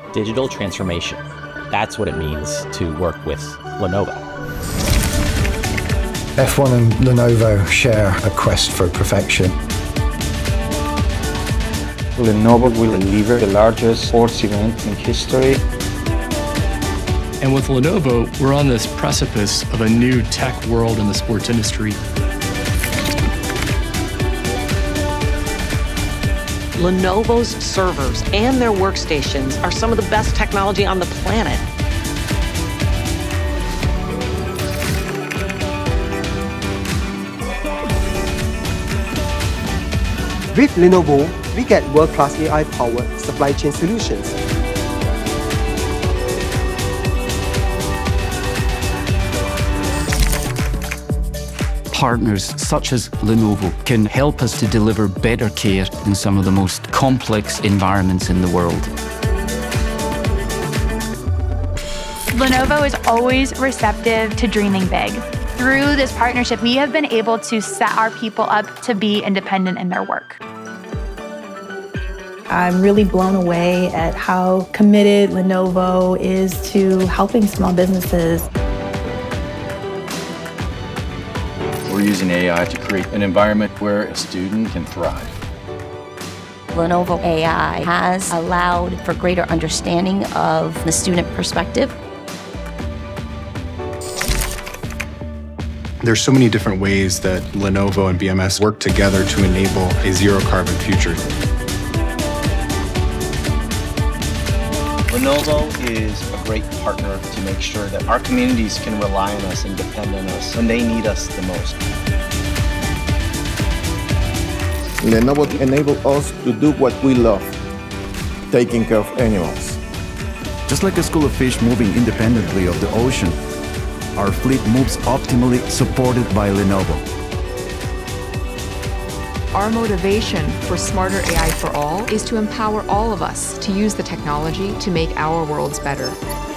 digital transformation. That's what it means to work with Lenovo. F1 and Lenovo share a quest for perfection. Lenovo will deliver the largest sports event in history. And with Lenovo, we're on this precipice of a new tech world in the sports industry. Lenovo's servers and their workstations are some of the best technology on the planet. With Lenovo, we get world-class AI-powered supply chain solutions. Partners such as Lenovo can help us to deliver better care in some of the most complex environments in the world. Lenovo is always receptive to dreaming big. Through this partnership, we have been able to set our people up to be independent in their work. I'm really blown away at how committed Lenovo is to helping small businesses. We're using AI to create an environment where a student can thrive. Lenovo AI has allowed for greater understanding of the student perspective. There's so many different ways that Lenovo and BMS work together to enable a zero-carbon future. Lenovo is a great partner to make sure that our communities can rely on us and depend on us when they need us the most. Lenovo enabled us to do what we love, taking care of animals. Just like a school of fish moving independently of the ocean, our fleet moves optimally, supported by Lenovo. Our motivation for Smarter AI for All is to empower all of us to use the technology to make our worlds better.